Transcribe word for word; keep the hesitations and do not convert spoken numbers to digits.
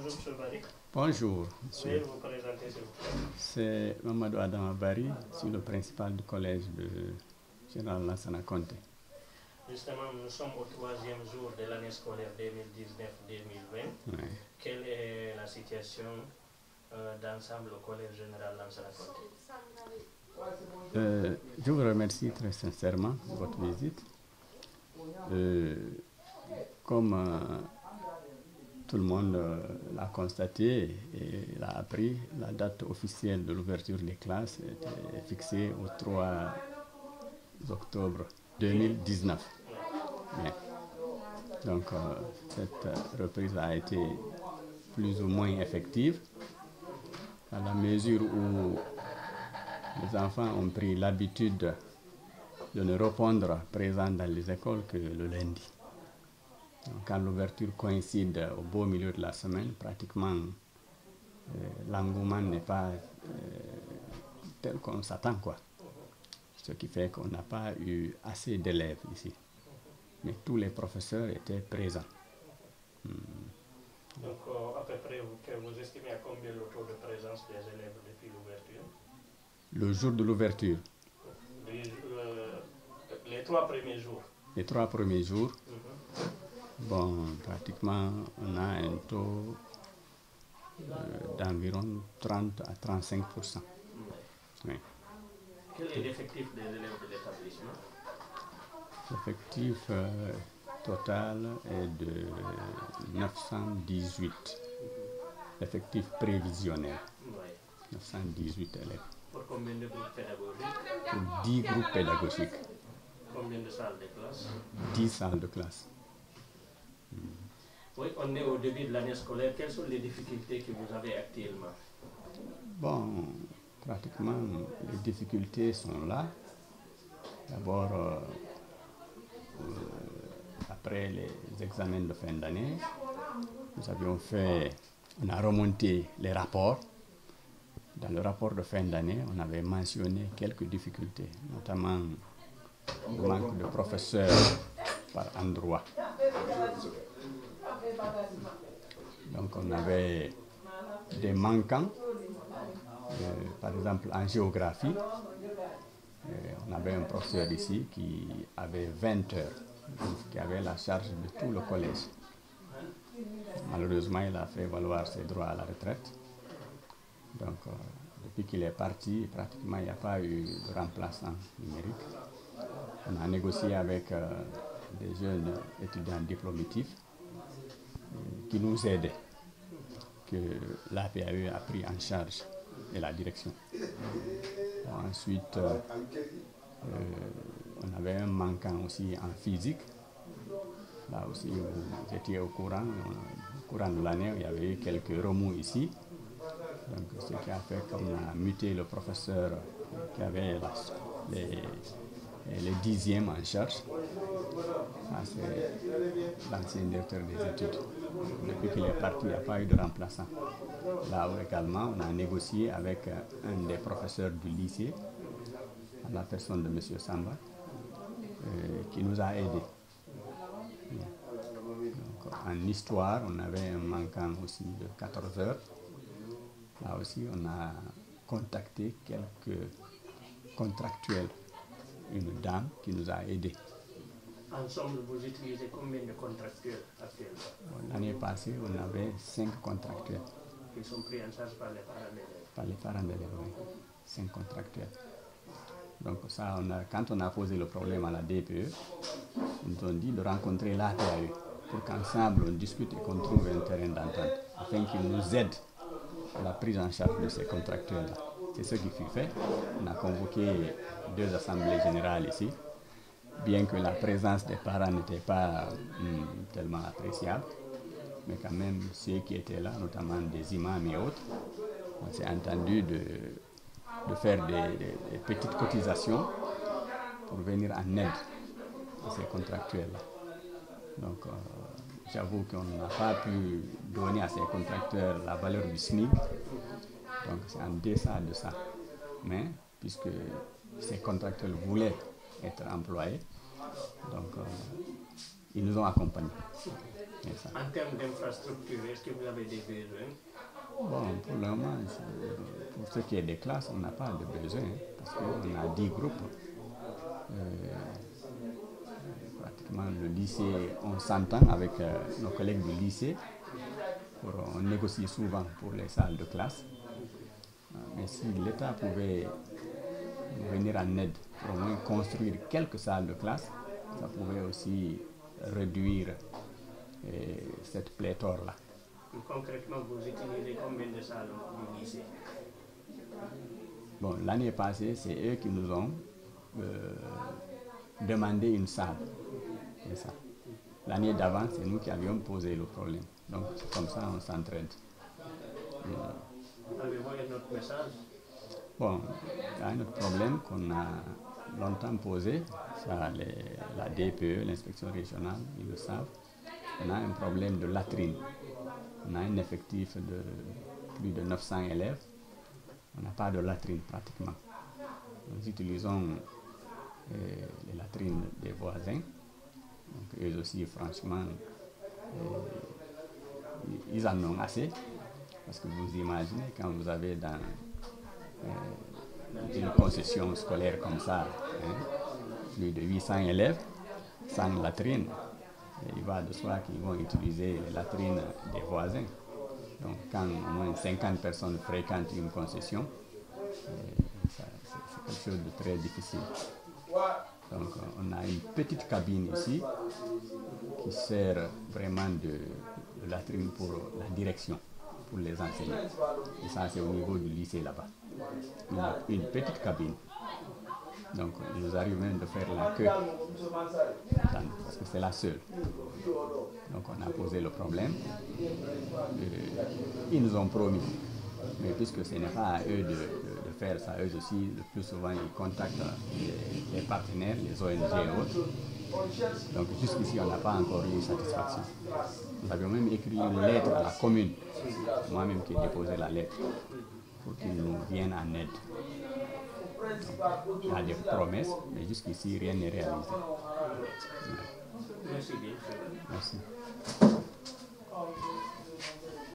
Bonjour M. Barry. Bonjour monsieur. Veuillez vous présenter s'il vous plaît. C'est Mamadou Adama Barry, je suis le principal du collège de Général Lansana Conté. Justement, nous sommes au troisième jour de l'année scolaire deux mille dix-neuf deux mille vingt. Ouais. Quelle est la situation euh, d'ensemble au collège général Lansana Conté? Euh, je vous remercie très sincèrement de votre visite. Euh, comme euh, tout le monde euh, l'a constaté et l'a appris, la date officielle de l'ouverture des classes était fixée au trois octobre deux mille dix-neuf. Bien. Donc euh, cette reprise a été plus ou moins effective à la mesure où les enfants ont pris l'habitude de ne répondre présents dans les écoles que le lundi. Donc, quand l'ouverture coïncide au beau milieu de la semaine, pratiquement euh, l'engouement n'est pas euh, tel qu'on s'attend, quoi. Ce qui fait qu'on n'a pas eu assez d'élèves ici. Mais tous les professeurs étaient présents. Hmm. Donc, euh, à peu près, vous, que vous estimez à combien le taux de présence des élèves depuis l'ouverture? Le jour de l'ouverture? Les, euh, les trois premiers jours. Les trois premiers jours? Mm-hmm. Bon, pratiquement, on a un taux euh, d'environ trente à trente-cinq pour cent. Mm-hmm. Oui. Quel est l'effectif des élèves de l'établissement? L'effectif euh, total est de neuf cent dix-huit. L'effectif prévisionnel. Oui. neuf cent dix-huit élèves. Pour combien de groupes pédagogiques? Pour dix groupes pédagogiques. Combien de salles de classe? dix salles de classe. Hmm. Oui, on est au début de l'année scolaire. Quelles sont les difficultés que vous avez actuellement? Bon, pratiquement, les difficultés sont là. D'abord, euh, euh, après les examens de fin d'année, nous avions fait, on a remonté les rapports. Dans le rapport de fin d'année, on avait mentionné quelques difficultés, notamment le manque de professeurs par endroit. Donc on avait des manquants, euh, par exemple en géographie. Euh, on avait un professeur ici qui avait vingt heures, qui avait la charge de tout le collège. Malheureusement, il a fait valoir ses droits à la retraite. Donc, euh, depuis qu'il est parti, pratiquement, il n'y a pas eu de remplaçant numérique. On a négocié avec euh, des jeunes étudiants diplômatifs euh, qui nous aidaient, que l'A P A E a pris en charge et la direction. Bon, ensuite, euh, euh, on avait un manquant aussi en physique. Là aussi, vous étiez au courant. Au courant de l'année, il y avait eu quelques remous ici. Donc, ce qui a fait qu'on a muté le professeur qui avait la, les, les dixièmes en charge. Ah, c'est l'ancien directeur des études. Depuis qu'il est parti, il n'y a pas eu de remplaçant. Là où également, on a négocié avec un des professeurs du lycée, à la personne de M. Samba, euh, qui nous a aidés. Donc, en histoire, on avait un manquant aussi de quatorze heures. Là aussi, on a contacté quelques contractuels, une dame qui nous a aidés. Ensemble, vous utilisez combien de contractuels actuellement? L'année passée, on avait cinq contractuels. Ils sont pris en charge par les parents d'élèves? Par les parents d'élèves, oui. Cinq contractuels. Donc ça, on a, quand on a posé le problème à la D P E, ils nous ont dit de rencontrer l'A P A E pour qu'ensemble on discute et qu'on trouve un terrain d'entente, afin qu'ils nous aident à la prise en charge de ces contractuels-là. C'est ce qui fut fait. On a convoqué deux assemblées générales ici, bien que la présence des parents n'était pas hum, tellement appréciable, mais quand même ceux qui étaient là, notamment des imams et autres, on s'est entendu de, de faire des, des, des petites cotisations pour venir en aide à ces contractuels-là. Donc, euh, j'avoue qu'on n'a pas pu donner à ces contracteurs la valeur du S M I C, donc c'est en deçà de ça. Mais, puisque ces contracteurs voulaient être employés, donc euh, ils nous ont accompagnés. En termes d'infrastructure, est-ce que vous avez des besoins? Bon, pour le moment, pour ce qui est des classes, on n'a pas de besoin, hein, parce qu'on a dix groupes. Euh, pratiquement le lycée, on s'entend avec euh, nos collègues du lycée, pour, on négocie souvent pour les salles de classe. Euh, mais si l'État pouvait venir en aide pour au moins construire quelques salles de classe, ça pouvait aussi réduire euh, cette pléthore-là. Concrètement, vous utilisez combien de salles du lycée? Bon, l'année passée, c'est eux qui nous ont euh, demandé une salle. C'est ça. L'année d'avant, c'est nous qui avions posé le problème. Donc, comme ça, on s'entraide. Avez-vous un autre message? Bon, il y a un autre problème qu'on a longtemps posé, ça, les, la D P E, l'inspection régionale, ils le savent. On a un problème de latrine. On a un effectif de plus de neuf cents élèves. On n'a pas de latrine pratiquement. Nous utilisons euh, les latrines des voisins. Donc, eux aussi, franchement, euh, ils en ont assez. Parce que vous imaginez, quand vous avez dans euh, une concession scolaire comme ça, hein, plus de huit cents élèves, sans latrine, il va de soi qu'ils vont utiliser les latrines des voisins. Donc quand au moins cinquante personnes fréquentent une concession, c'est quelque chose de très difficile. Donc on a une petite cabine ici qui sert vraiment de, de latrine pour la direction, pour les enseignants. Et ça c'est au niveau du lycée là-bas. Une, une petite cabine. Donc il nous arrive même de faire la queue, parce que c'est la seule. Donc on a posé le problème. Euh, ils nous ont promis. Mais puisque ce n'est pas à eux de, de, de faire ça, eux aussi, le plus souvent, ils contactent les, les partenaires, les O N G et autres. Donc jusqu'ici, on n'a pas encore eu satisfaction. Nous avions même écrit une lettre à la commune, moi-même qui ai déposé la lettre, pour qu'ils nous viennent en aide. Donc, il y a des promesses, mais jusqu'ici, rien n'est réalisé. Ouais. Merci bien. Merci.